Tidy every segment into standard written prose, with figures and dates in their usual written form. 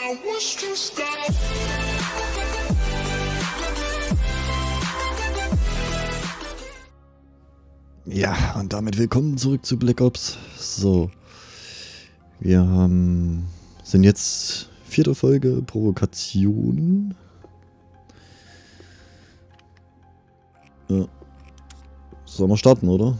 I was just that. Ja, und damit willkommen zurück zu Black Ops. So, wir sind jetzt 4. Folge Provokation. Ja. Sollen wir starten, oder?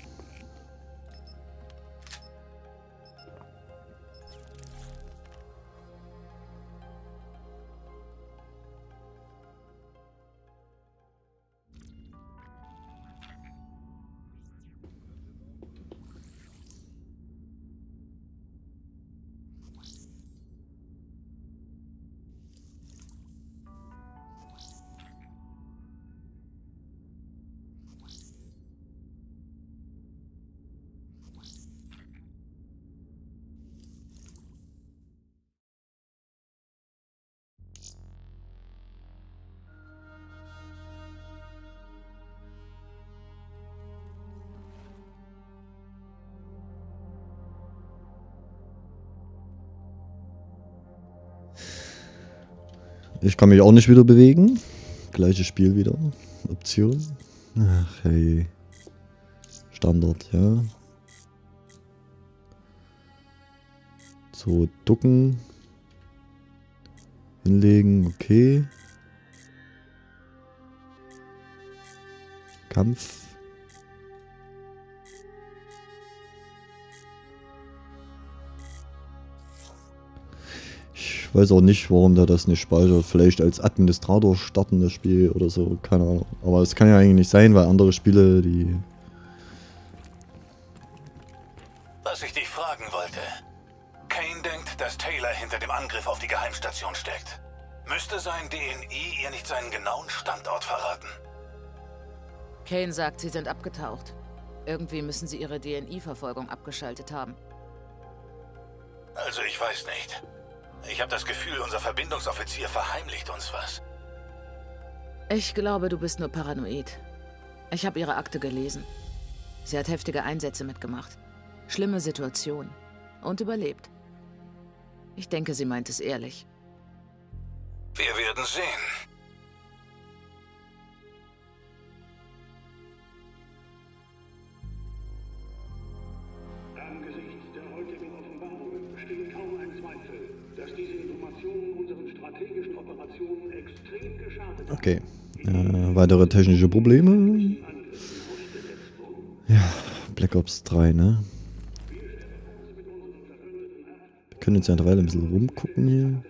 Ich kann mich auch nicht wieder bewegen. Gleiches Spiel wieder. Option. Ach hey. Standard, ja. So, ducken. Hinlegen, okay. Kampf. Ich weiß auch nicht, warum der das nicht speichert. Vielleicht als Administrator starten das Spiel oder so. Keine Ahnung. Aber es kann ja eigentlich nicht sein, weil andere Spiele, die... Was ich dich fragen wollte. Kane denkt, dass Taylor hinter dem Angriff auf die Geheimstation steckt. Müsste sein DNI ihr nicht seinen genauen Standort verraten? Kane sagt, sie sind abgetaucht. Irgendwie müssen sie ihre DNI-Verfolgung abgeschaltet haben. Also ich weiß nicht. Ich habe das Gefühl, unser Verbindungsoffizier verheimlicht uns was. Ich glaube, du bist nur paranoid. Ich habe ihre Akte gelesen. Sie hat heftige Einsätze mitgemacht. Schlimme Situationen. Und überlebt. Ich denke, sie meint es ehrlich. Wir werden sehen. Angesichts der heutigen Offenbarungen besteht kaum ein Zweifel, dass diese Informationen unseren strategischen Operationen extrem geschadet haben. Okay. Weitere technische Probleme. Ja, Black Ops 3, ne? Wir können jetzt ja eine Weile ein bisschen rumgucken hier.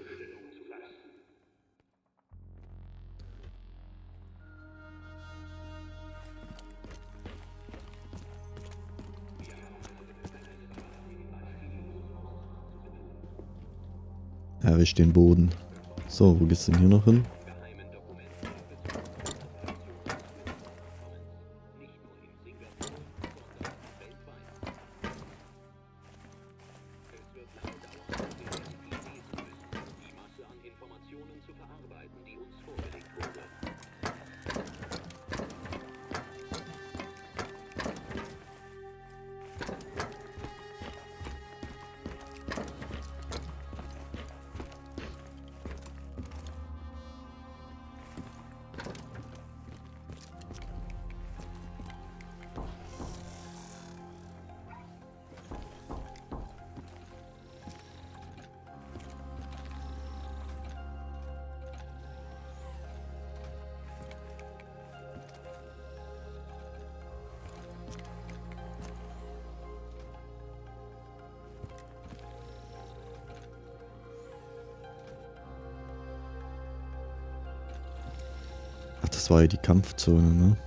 Erwisch den Boden. So, wo geht's denn hier noch hin? Ach, das war ja die Kampfzone, ne?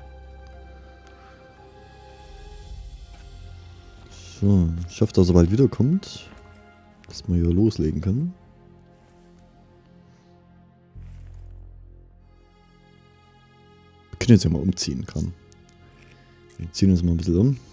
So, ich hoffe, dass er bald wiederkommt. Dass wir hier loslegen können. Wir können jetzt ja mal umziehen, komm. Wir ziehen uns mal ein bisschen um.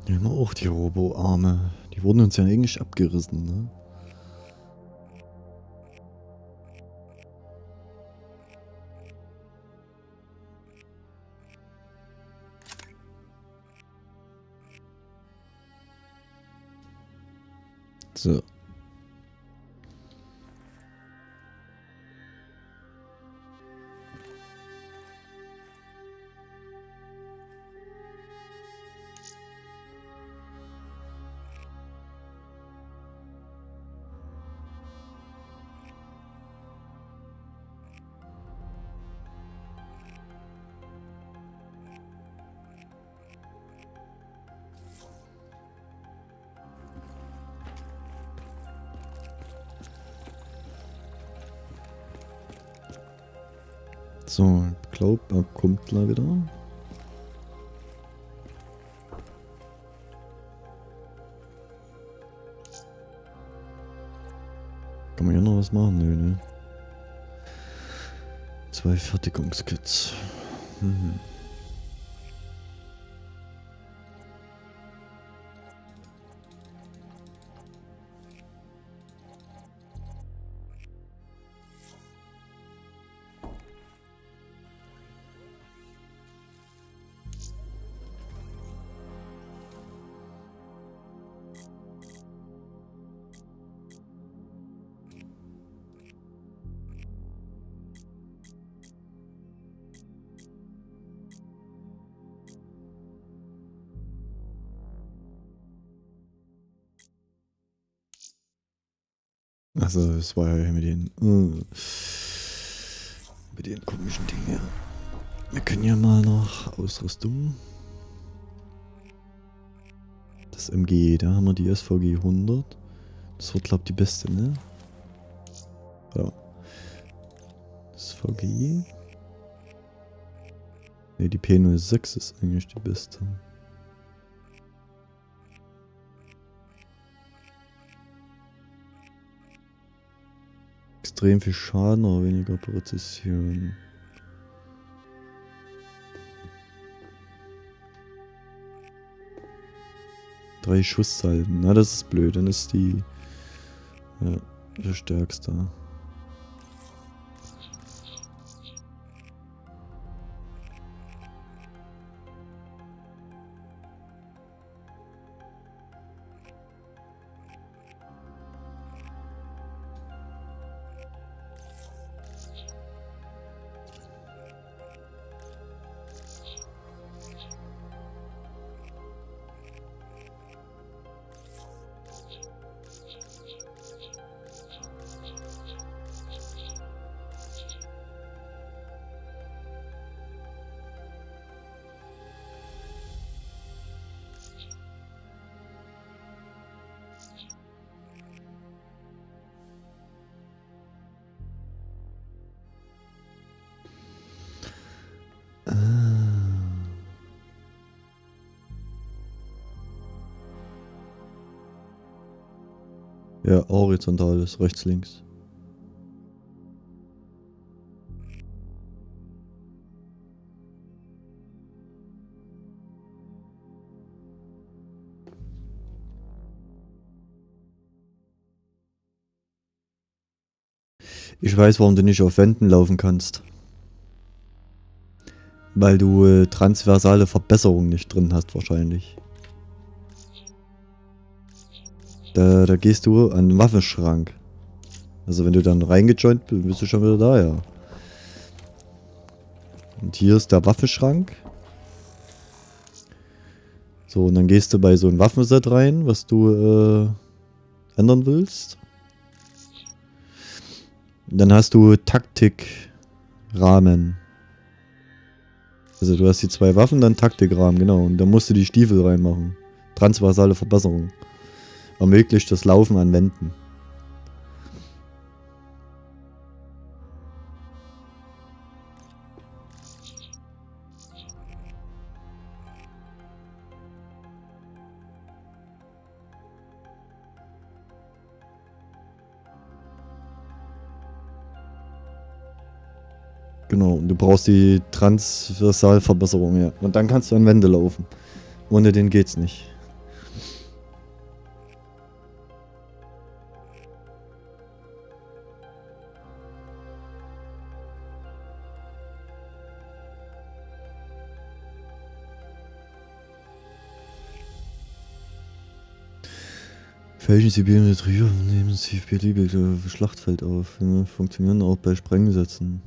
Ja, immer auch die Robo-Arme. Die wurden uns ja eigentlich abgerissen, ne? So. So, ich glaube, er kommt gleich wieder. Kann man hier noch was machen? Nö, ne? 2 Fertigungskits. Mhm. Also, es war ja mit den komischen Dingen. Ja. Wir können ja mal noch Ausrüstung. Das MG, da haben wir die SVG 100. Das wird, glaube ich, die beste, ne? Ja. SVG. Ne, die P06 ist eigentlich die beste. Extrem viel Schaden, aber weniger Präzision. Drei Schusssalven. Na, das ist blöd. Dann ist die der stärkste. Ja, horizontal ist rechts, links. Ich weiß, warum du nicht auf Wänden laufen kannst. Weil du transversale Verbesserungen nicht drin hast, wahrscheinlich. Da gehst du an den Waffenschrank. Also wenn du dann reingejoint bist, bist du schon wieder da, ja. Und hier ist der Waffenschrank. So, und dann gehst du bei so einem Waffenset rein, was du ändern willst. Und dann hast du Taktikrahmen. Also du hast die 2 Waffen, dann Taktikrahmen, genau. Und dann musst du die Stiefel reinmachen. Transversale Verbesserung. Ermöglicht das Laufen an Wänden. Genau, und du brauchst die Transversalverbesserung, ja. Und dann kannst du an Wände laufen. Ohne den geht's nicht. Fälschen Sie Biometrie auf, nehmen Sie beliebige Schlachtfeld auf. Funktionieren auch bei Sprengsätzen.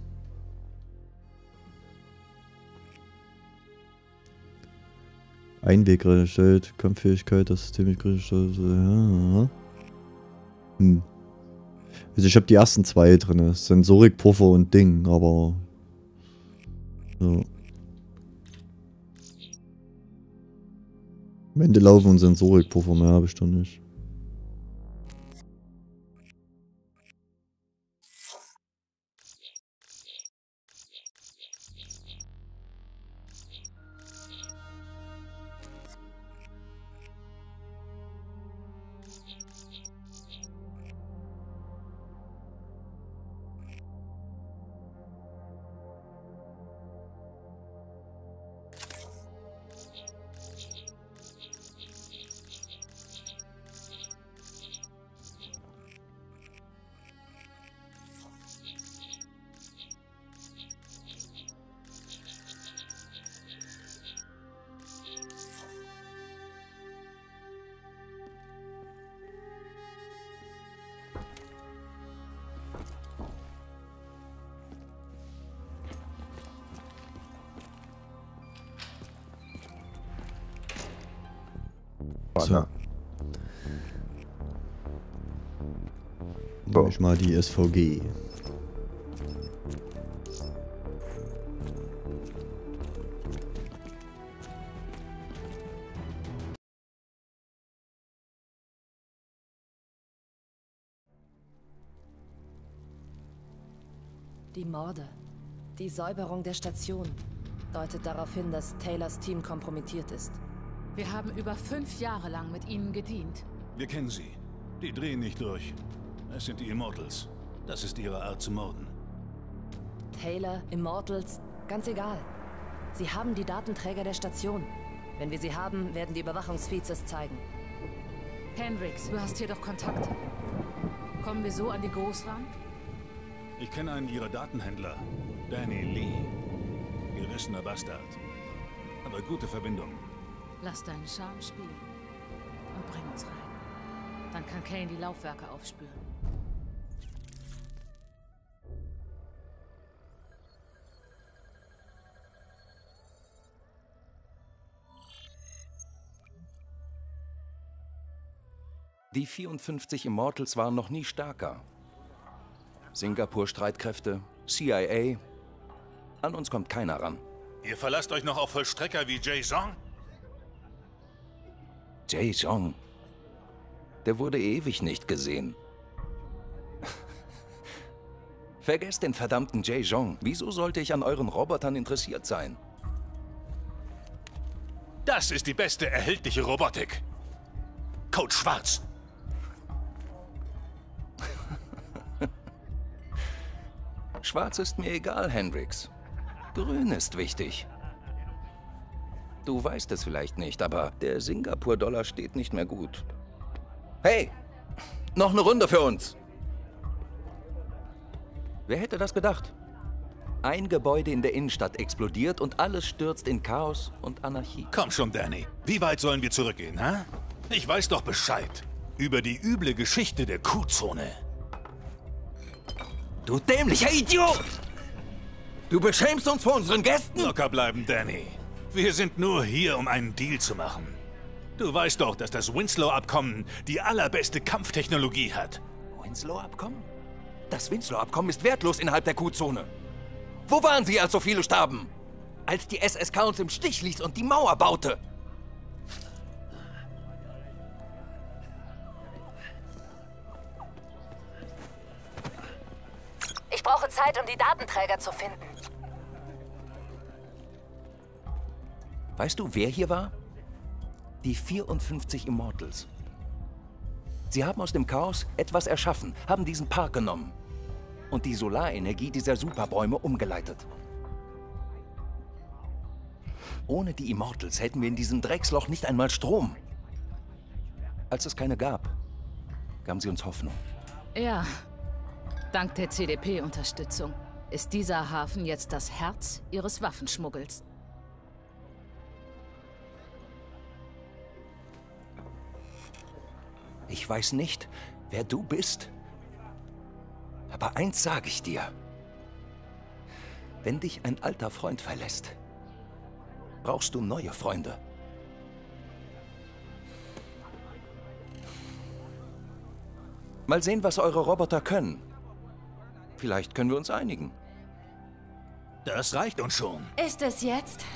Einweg erstellt, Kampffähigkeit, das System ist kritisch. Ja. Also ich habe die ersten zwei drin. Sensorik, Puffer und Ding, aber... So. Wände laufen und Sensorik, Puffer mehr habe ich doch nicht. So. Nehme ich mal die SVG. Die Morde, die Säuberung der Station deutet darauf hin, dass Taylors Team kompromittiert ist. Wir haben über 5 Jahre lang mit ihnen gedient. Wir kennen sie. Die drehen nicht durch. Es sind die Immortals. Das ist ihre Art zu morden. Taylor, Immortals, ganz egal. Sie haben die Datenträger der Station. Wenn wir sie haben, werden die Überwachungsfeeds es zeigen. Hendricks, du hast hier doch Kontakt. Kommen wir so an die Ghost ran? Ich kenne einen ihrer Datenhändler. Danny Lee. Gerissener Bastard. Aber gute Verbindung. Lass deinen Charme spielen. Und bring uns rein. Dann kann Kane die Laufwerke aufspüren. Die 54 Immortals waren noch nie stärker. Singapur-Streitkräfte, CIA. An uns kommt keiner ran. Ihr verlasst euch noch auf Vollstrecker wie Jae Zong? Jae Zong. Der wurde ewig nicht gesehen. Vergesst den verdammten Jae Zong. Wieso sollte ich an euren Robotern interessiert sein? Das ist die beste erhältliche Robotik. Code Schwarz. Schwarz ist mir egal, Hendricks. Grün ist wichtig. Du weißt es vielleicht nicht, aber der Singapur-Dollar steht nicht mehr gut. Hey, noch eine Runde für uns. Wer hätte das gedacht? Ein Gebäude in der Innenstadt explodiert und alles stürzt in Chaos und Anarchie. Komm schon, Danny. Wie weit sollen wir zurückgehen, hä? Ich weiß doch Bescheid. Über die üble Geschichte der Q-Zone. Du dämlicher Idiot! Du beschämst uns vor unseren Gästen? Locker bleiben, Danny. Wir sind nur hier, um einen Deal zu machen. Du weißt doch, dass das Winslow-Abkommen die allerbeste Kampftechnologie hat. Winslow-Abkommen? Das Winslow-Abkommen ist wertlos innerhalb der Q-Zone. Wo waren Sie, als so viele starben? Als die SSK uns im Stich ließ und die Mauer baute? Ich brauche Zeit, um die Datenträger zu finden. Weißt du, wer hier war? Die 54 Immortals. Sie haben aus dem Chaos etwas erschaffen, haben diesen Park genommen und die Solarenergie dieser Superbäume umgeleitet. Ohne die Immortals hätten wir in diesem Drecksloch nicht einmal Strom. Als es keine gab, gaben sie uns Hoffnung. Ja, dank der CDP-Unterstützung ist dieser Hafen jetzt das Herz ihres Waffenschmuggels. Ich weiß nicht, wer du bist. Aber eins sage ich dir. Wenn dich ein alter Freund verlässt, brauchst du neue Freunde. Mal sehen, was eure Roboter können. Vielleicht können wir uns einigen. Das reicht uns schon. Ist es jetzt?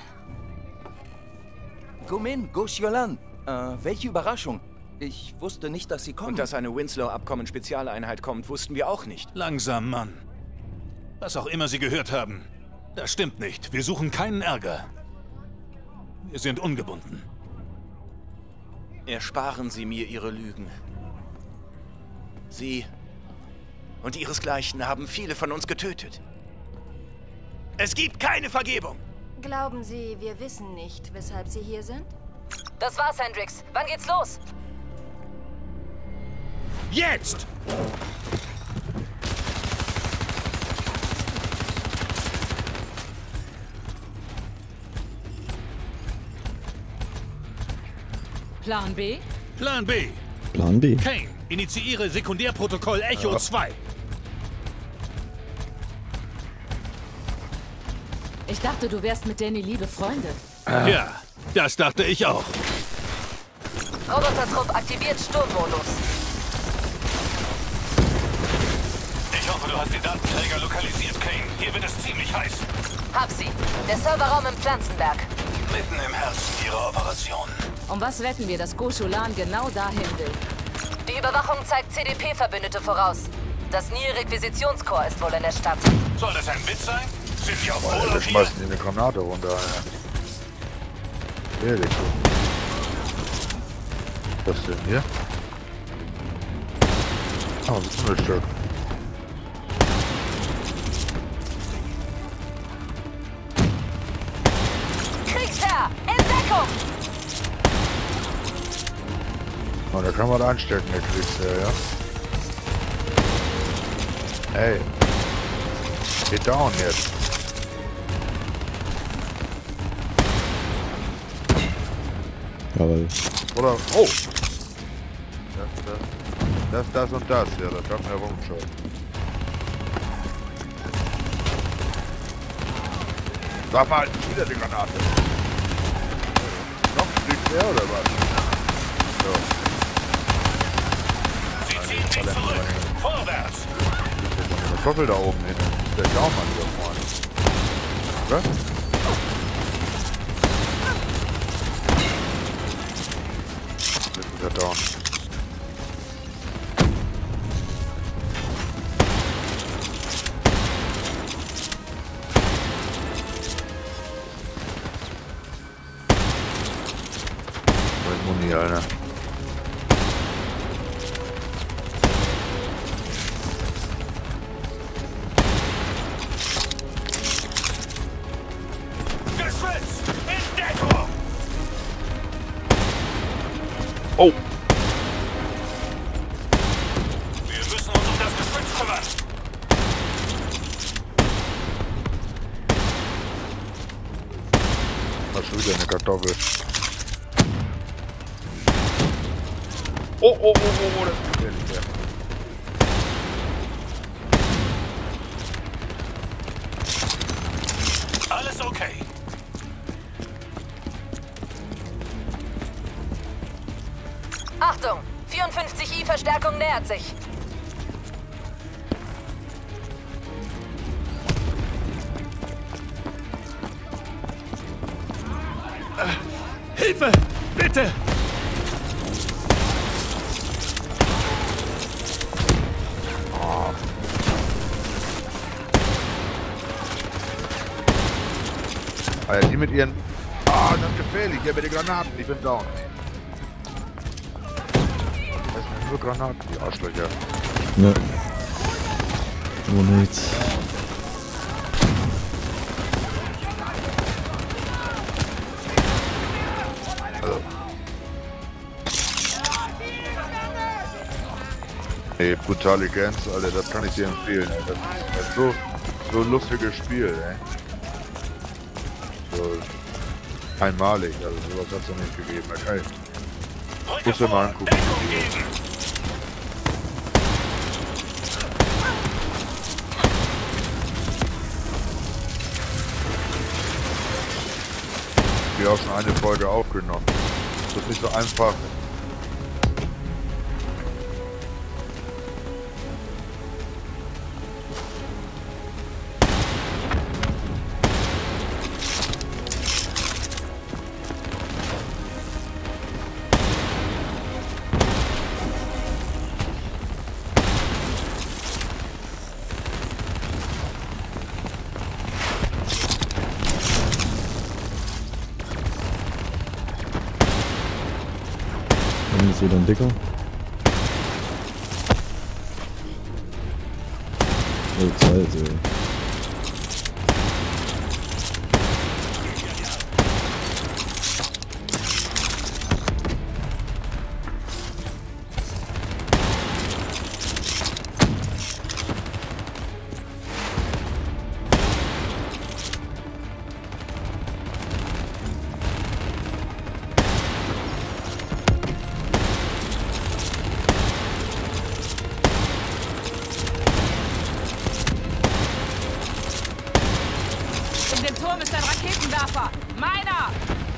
Gumin, Gosyolan. Welche Überraschung. Ich wusste nicht, dass sie kommen. Und dass eine Winslow-Abkommen-Spezialeinheit kommt, wussten wir auch nicht. Langsam, Mann. Was auch immer Sie gehört haben, das stimmt nicht. Wir suchen keinen Ärger. Wir sind ungebunden. Ersparen Sie mir Ihre Lügen. Sie und Ihresgleichen haben viele von uns getötet. Es gibt keine Vergebung. Glauben Sie, wir wissen nicht, weshalb Sie hier sind? Das war's, Hendricks. Wann geht's los? Jetzt! Plan B? Plan B. Plan B. Kane, initiiere Sekundärprotokoll Echo 2. Ich dachte, du wärst mit Danny Lee befreundet. Ja, das dachte ich auch. Robotertrupp aktiviert Sturmmodus. Ich hoffe, du hast den Datenträger lokalisiert, Kane. Hier wird es ziemlich heiß. Hab sie. Der Serverraum im Pflanzenberg. Mitten im Herzen ihrer Operation. Um was wetten wir, dass Gosyolan genau dahin will? Die Überwachung zeigt CDP-Verbündete voraus. Das Nil-Requisitionskorps ist wohl in der Stadt. Soll das ein Witz sein? Sind die auf Wir Urlaub hier? schmeißen die eine Granate runter. Ja. Ehrlich. Was denn hier? Ah, das ist ein Stück. Kriegsherr! In Deckung! Oh, da kann man anstecken, der Kriegsherr, ja? Hey. Get down jetzt. Jawohl. Oder, oh! Das und das, ja, das kann man herumschauen. Sag mal, wieder die Granate. Noch ein Kriegsherr oder was? So. Sie ziehen sich zurück. Vorwärts. Eine Kartoffel da oben hin. Der Schaumann hier vorne. Was? Jetzt ist er down. Muni, Alter. Geschütz! In Deckung! Oh! Wir müssen uns um das Geschütz kümmern. Da ist schon wieder eine Kartoffel. Oh, das ist gefährlich, ja. Alles okay. Achtung! 54i-Verstärkung nähert sich. Hilfe! Bitte! Alter, die mit ihren... Ah, das ist gefährlich. Ich habe die Granaten. Ich bin down. Das sind nur Granaten, die Arschlöcher. Ne. Oh, nichts. Also. Ey, brutale Gans, Alter, das kann ich dir empfehlen, ey. Das ist so ein lustiges Spiel, ey. So einmalig, also sowas hat es noch nicht gegeben. Okay. Muss dir mal angucken. habe ja auch schon eine Folge aufgenommen. Das ist nicht so einfach. So dann dicker. Oh, Zeit, ey. Turm ist ein Raketenwerfer! Meiner!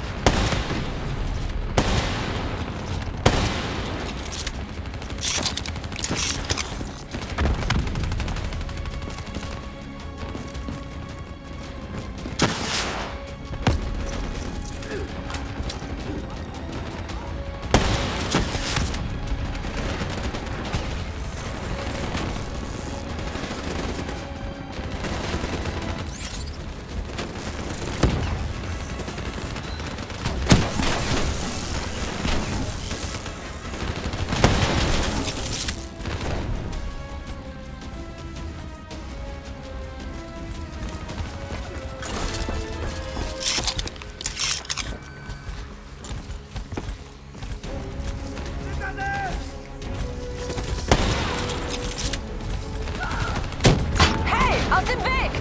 Aus dem Weg!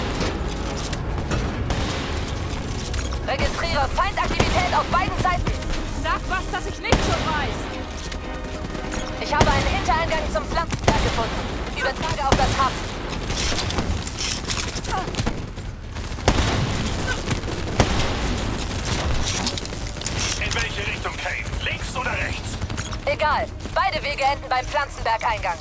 Registriere Feindaktivität auf beiden Seiten. Sag was, das ich nicht schon weiß. Ich habe einen Hintereingang zum Pflanzenberg gefunden. Übertrage auf das Hub. In welche Richtung, Kane? Links oder rechts? Egal. Beide Wege enden beim Pflanzenberg-Eingang.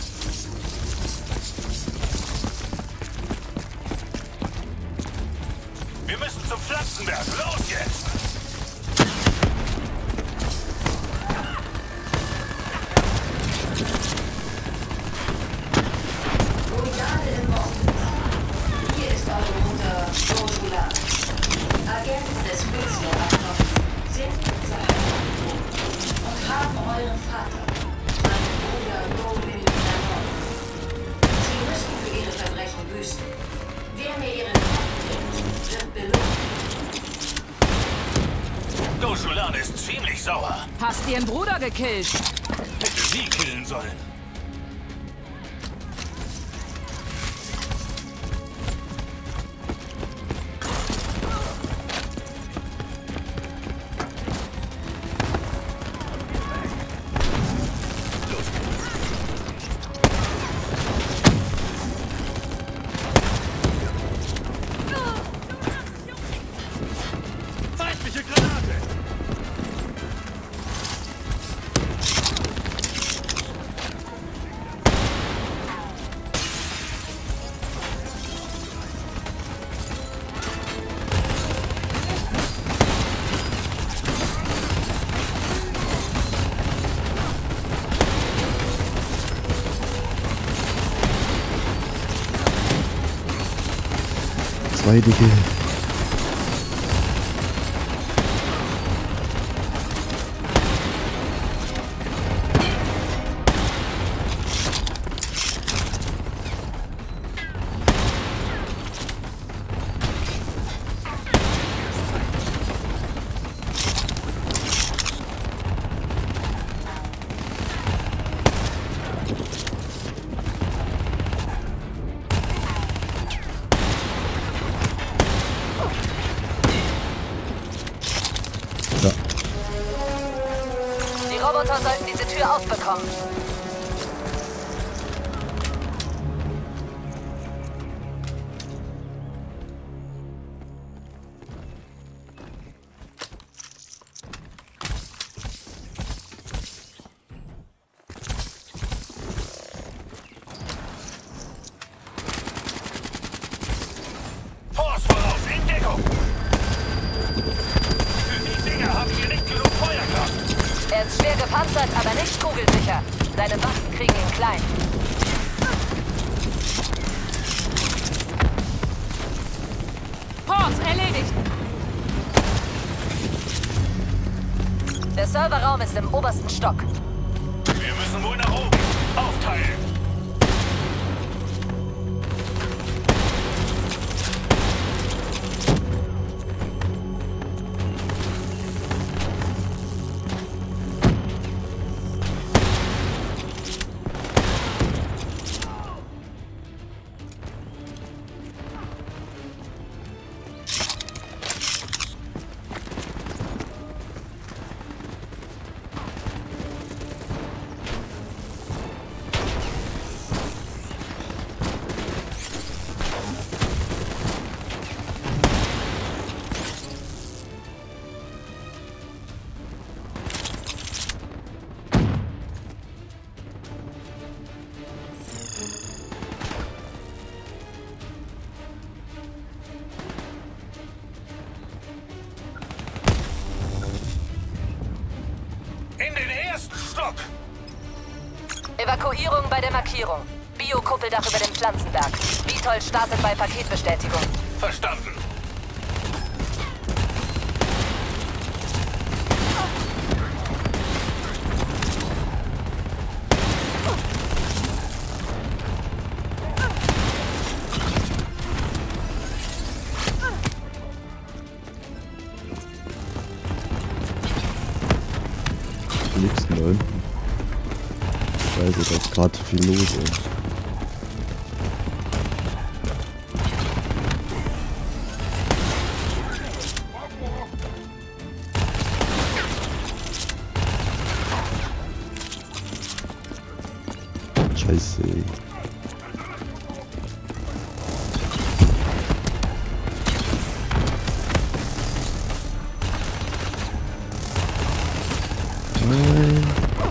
Wir müssen zum Pflanzenberg. Los jetzt! Brigade im Norden. Hier ist eure Mutter Ursula. Agenten des Pilzler-Abkommens sind verheiratet und haben euren Vater, meinen Bruder Goblin, ermordet. Sie müssen für ihre Verbrechen büßen. Wer mir ihren Kopf bringt, wird belohnt. Dosulan ist ziemlich sauer. Hast ihren Bruder gekillt. Hätte sie killen sollen. Feindliche Granate! Zwei dicke. Die Roboter sollten diese Tür aufbekommen. ist schwer gepanzert, aber nicht kugelsicher. Seine Waffen kriegen ihn klein. Ports, erledigt! Der Serverraum ist im obersten Stock. Wir müssen wohl nach oben. Aufteilen. Evakuierung bei der Markierung. Bio-Kuppeldach über dem Pflanzenberg. Vitoll startet bei Paketbestätigung. Verstanden. Wo liegst du denn da hinten? Scheiße, da ist gerade viel los, ey. Scheiße, ey. Nein.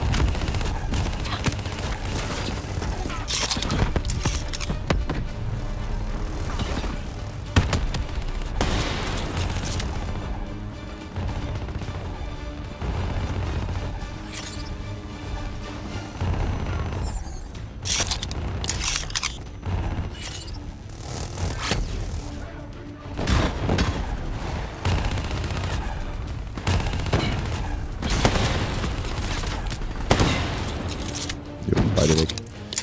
Jo, beide weg.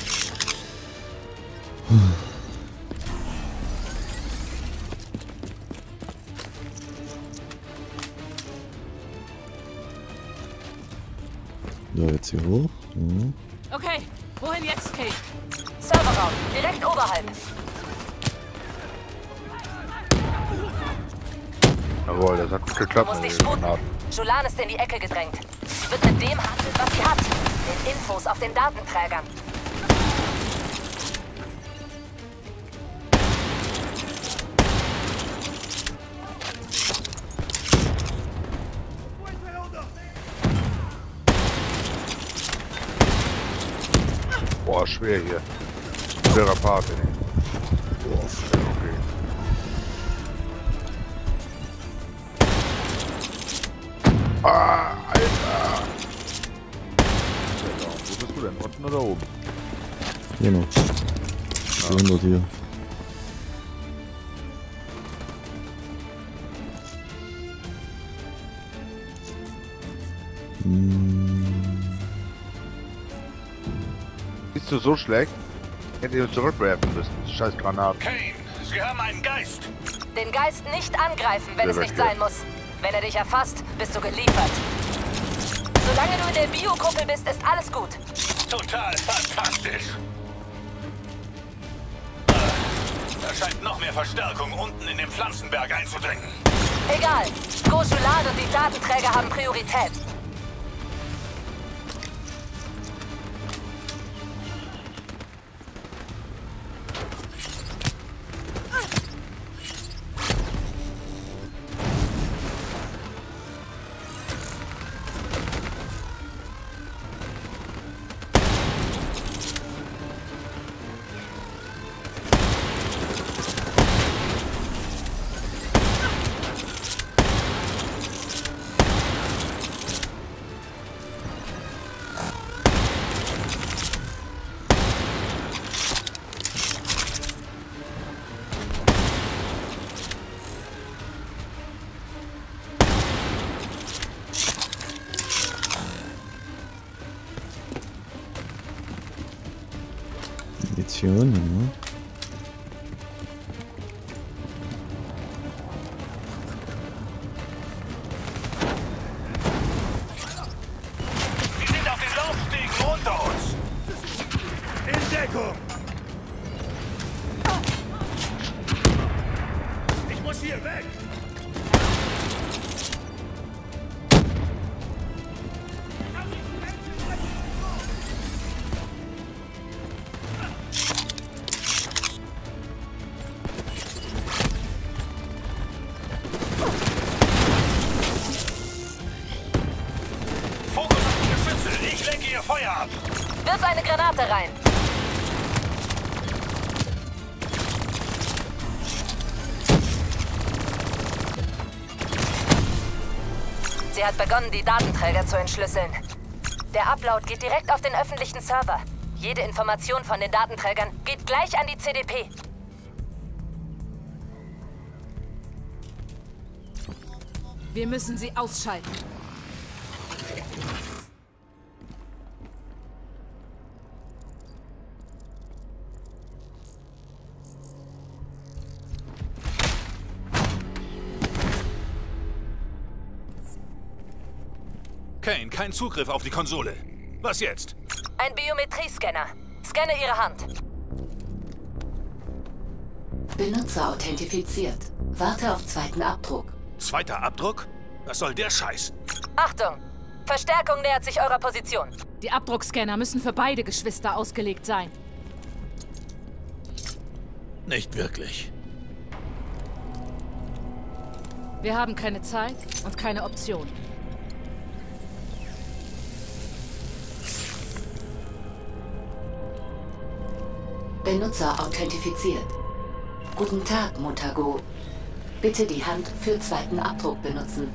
So, jetzt hier hoch. Mhm. Okay, wohin jetzt, Kate? Serverraum, direkt oberhalb. Jawohl, das hat gut Du geklappt musst mit dich den sputen. Granaten. Jolan ist in die Ecke gedrängt. Sie wird mit dem handeln, was sie hat. Den Infos auf den Datenträgern. Boah, schwer hier. Schwerer Part, ey. Boah, okay. Ah, Alter! Wo bist du denn? Unten oder oben? Hier noch. 200 hier. Bist du so schlecht? Hätte ihn zurückwerfen müssen. Scheiß Granaten. Kane, Sie haben einen Geist. Den Geist nicht angreifen, wenn es nicht sein muss. Wenn er dich erfasst, bist du geliefert. Solange du in der Bio-Kuppel bist, ist alles gut. Total fantastisch. Da scheint noch mehr Verstärkung unten in den Pflanzenberg einzudringen. Egal. Gojulan und die Datenträger haben Priorität. Munition, ja. Wir sind auf den Laufstegen unter uns. In Deckung. Ich muss hier weg. Fokus auf die Geschütze. Ich lenke ihr Feuer ab. Wirf eine Granate rein. Sie hat begonnen, die Datenträger zu entschlüsseln. Der Upload geht direkt auf den öffentlichen Server. Jede Information von den Datenträgern geht gleich an die CDP. Wir müssen sie ausschalten. Kane, kein Zugriff auf die Konsole. Was jetzt? Ein Biometriescanner. Scanne Ihre Hand. Benutzer authentifiziert. Warte auf zweiten Abdruck. Zweiter Abdruck? Was soll der Scheiß? Achtung! Verstärkung nähert sich eurer Position. Die Abdruckscanner müssen für beide Geschwister ausgelegt sein. Nicht wirklich. Wir haben keine Zeit und keine Option. Benutzer authentifiziert. Guten Tag, Mutago. Bitte die Hand für zweiten Abdruck benutzen.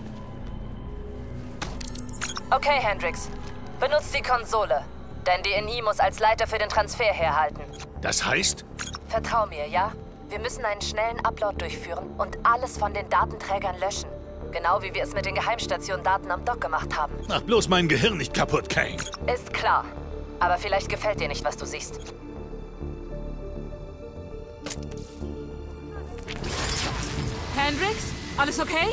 Okay, Hendricks. Benutzt die Konsole. Denn DNI muss als Leiter für den Transfer herhalten. Das heißt? Vertrau mir, ja? Wir müssen einen schnellen Upload durchführen und alles von den Datenträgern löschen. Genau wie wir es mit den Geheimstation-Daten am Dock gemacht haben. Mach bloß mein Gehirn nicht kaputt, Kane. Ist klar. Aber vielleicht gefällt dir nicht, was du siehst. Hendricks, alles okay?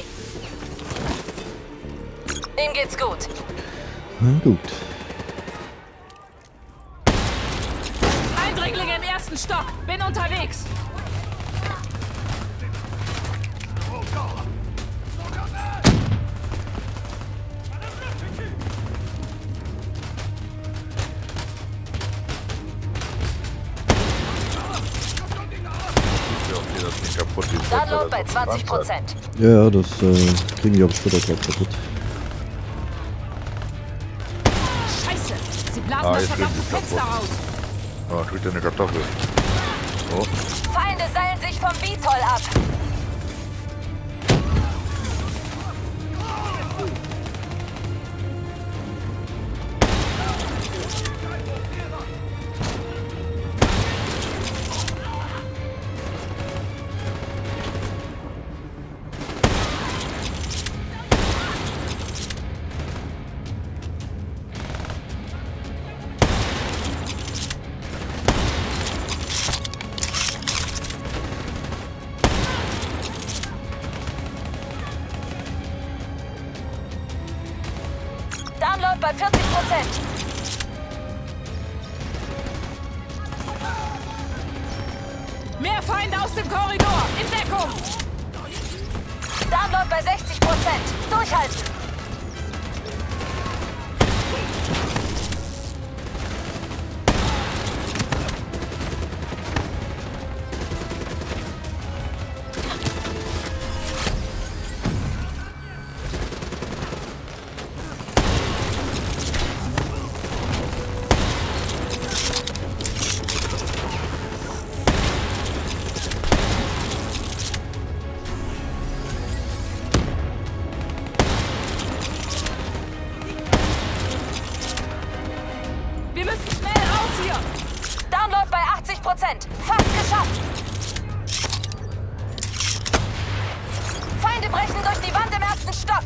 Ihm geht's gut. Na gut. Eindringlinge im ersten Stock. Bin unterwegs. Download bei 20%. Ja, das kriegen die aber später gerade kaputt. Scheiße, sie blasen das verdammte Fenster raus. Oh, tut eine Kartoffel. Oh. Feinde seilen sich vom Vitol ab. Download bei 40%. Mehr Feinde aus dem Korridor. In Deckung. Download bei 60%. Durchhalten. Download bei 80%. Fast geschafft. Feinde brechen durch die Wand im ersten Stock.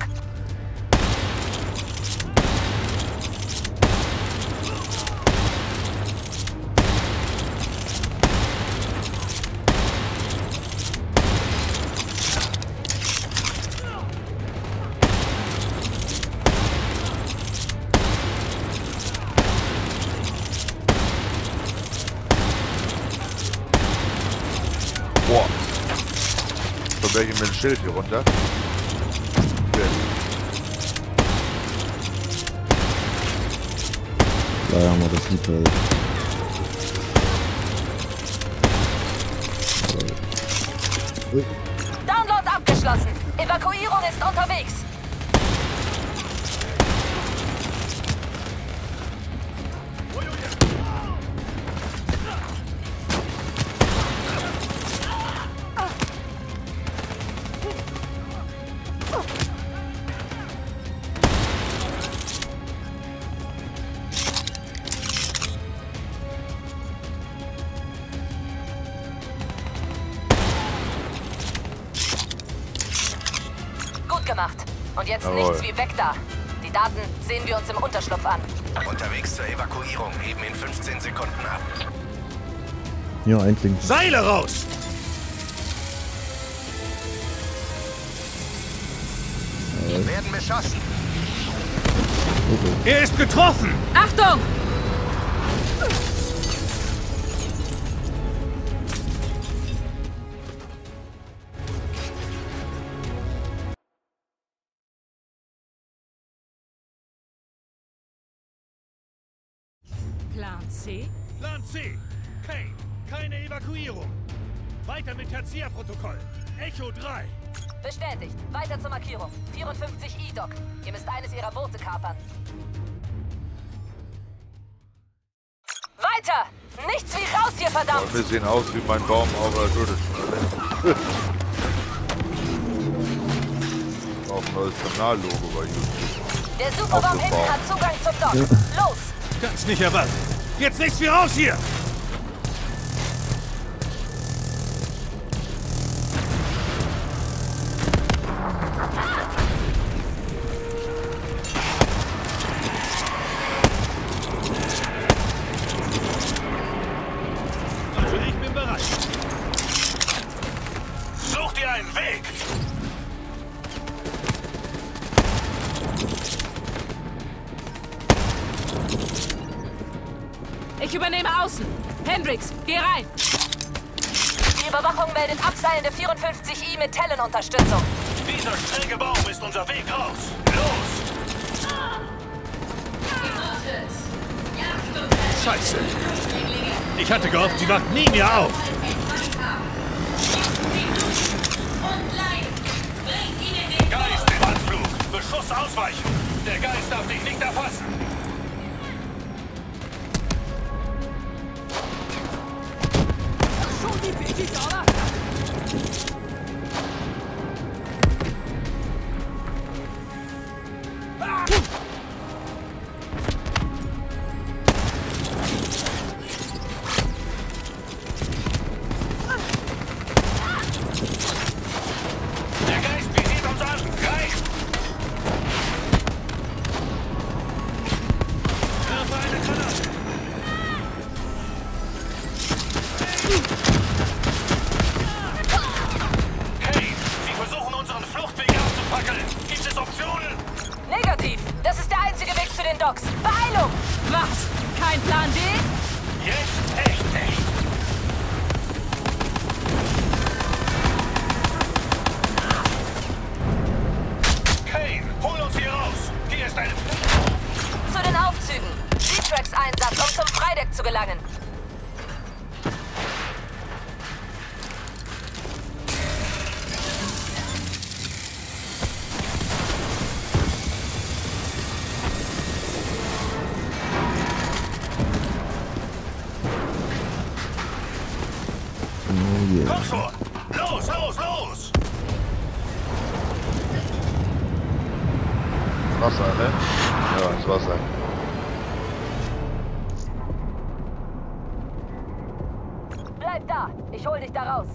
welche mit dem Schild hier runter? Okay. Da haben wir das Liebfeld. Download abgeschlossen. Evakuierung ist unterwegs. Gemacht. Und jetzt nichts wie weg da. Die Daten sehen wir uns im Unterschlupf an. Unterwegs zur Evakuierung, eben in 15 Sekunden ab. Ja, Eindling. Seile raus! Werden beschossen. Okay. Er ist getroffen! Achtung! Plan C? Plan C. Kane, keine Evakuierung. Weiter mit Tertia-Protokoll. Echo 3. Bestätigt. Weiter zur Markierung. 54 E-Doc. Ihr müsst eines ihrer Boote kapern. Weiter! Nichts wie raus hier, verdammt! Wir sehen aus wie mein Baum auf der Todesstelle. Auch ein neues Kanallogo bei YouTube. Der Superbomb hinten hat Zugang zum Dock. Los! Kannst nicht erwarten. Jetzt nichts wie raus hier! Also ich bin bereit. Such dir einen Weg! Ich übernehme außen. Hendricks, geh rein. Die Überwachung meldet abseilende 54I mit Tellenunterstützung. Dieser schräge Baum ist unser Weg raus. Los! Scheiße. Ich hatte gehofft, sie wacht nie mehr auf. Geist im Anflug. Beschuss ausweichen. Der Geist darf dich nicht erfassen. Der Geist visiert uns an. Geist! Werfe eine Granate. Kane, Sie versuchen unseren Fluchtweg abzufackeln. Gibt es Optionen? Negativ. Das ist der einzige Weg zu den Docks. Beeilung! Was? Kein Plan B? Jetzt echt. Kane, hol uns hier raus. Hier ist eine Pflicht. Zu den Aufzügen. Z-Tracks-Einsatz, um zum Freideck zu gelangen. Oh yeah. Komm schon. Los! Wasser, ne? Ja, das Wasser. Bleib da. Ich hol dich da raus.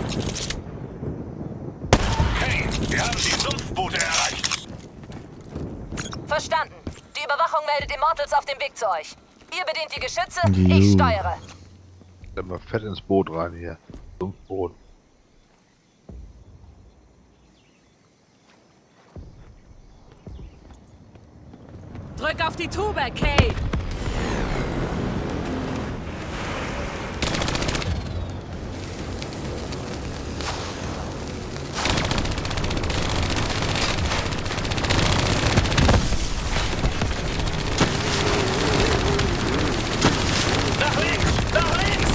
Kane, wir haben die Sumpfboote erreicht. Immortals auf dem Weg zu euch. Ihr bedient die Geschütze, Jo. ich steuere. Dann mal fett ins Boot rein hier. Zum Boot. Drück auf die Tube, Kay! Nach links! Nach links!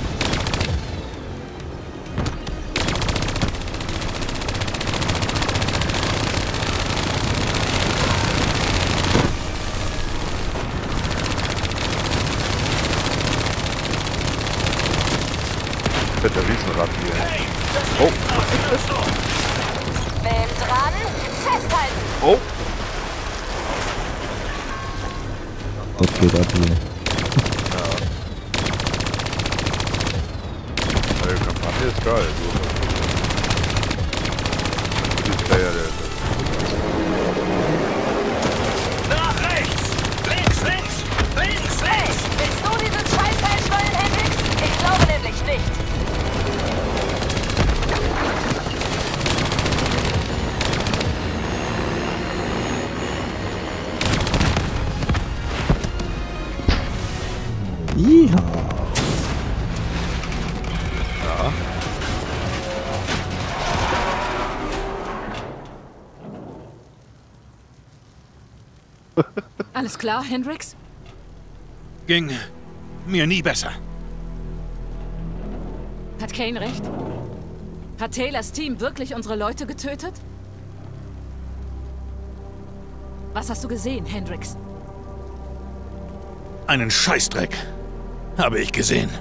Fetter Riesenrad hier. Hey, das Oh. Bin dran, festhalten. Oh! Was geht ab hier? Die Kampagne ist geil. So. Die Player, Nach rechts! Links, links! Links, links! Willst du dieses Scheißteil steuern, Hendrix? Ich glaube nämlich nicht. Iha. Alles klar, Hendrix? Ging mir nie besser. Hat Kane recht? Hat Taylors Team wirklich unsere Leute getötet? Was hast du gesehen, Hendrix? Einen Scheißdreck habe ich gesehen.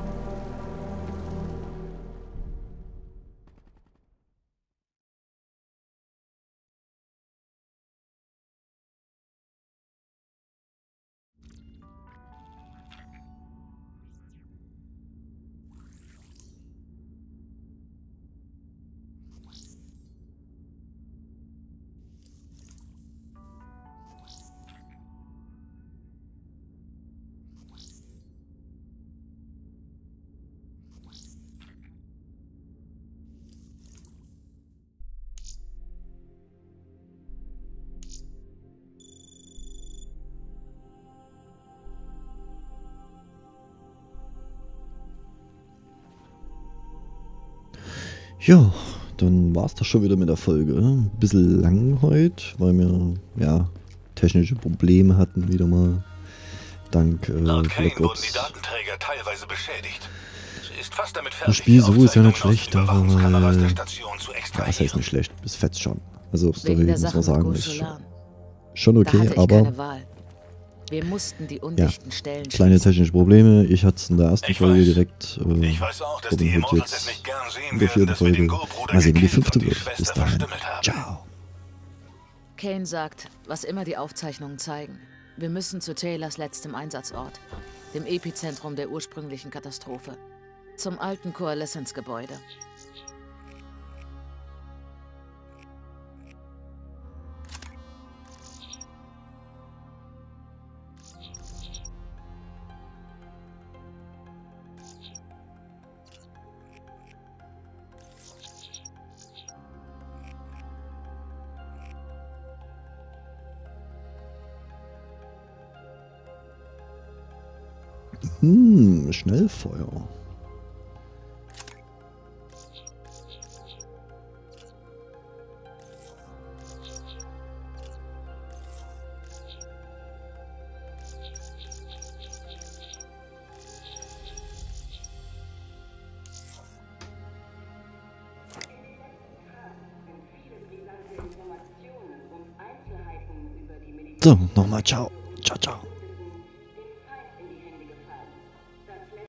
Ja, dann war es das schon wieder mit der Folge. Ein bisschen lang heute, weil wir ja technische Probleme hatten wieder mal. Dank Laut Kane Black wurden Ops. die Datenträger teilweise beschädigt. Sie ist fast damit Das fertig, Spiel so ist ja nicht Aufzeichnungen aus schlecht, den aber Überwachungskameras der Station zu ja, das extrahieren. heißt nicht schlecht, bis fetzt schon. Also Story Wegen der muss Sache man mit sagen, ist Gursulan. schon Da okay, hatte ich aber keine Wahl. Wir mussten die undichten Stellen kleine schließen. technische Probleme. Ich hatte es in der ersten Ich Folge weiß. direkt. Ich weiß auch, dass die Robin Hood Immortals jetzt es nicht gern sehen in der werden, vierten dass wir den Folge. Go-Bruder Mal sehen, wie die gekillt fünfte und die wird. Bis Schwester dahin. verstümmelt haben. Ciao. Kane sagt, was immer die Aufzeichnungen zeigen, wir müssen zu Taylors letztem Einsatzort, dem Epizentrum der ursprünglichen Katastrophe, zum alten Coalescence-Gebäude. Schnellfeuer. So, nochmal ciao. Ciao, ciao.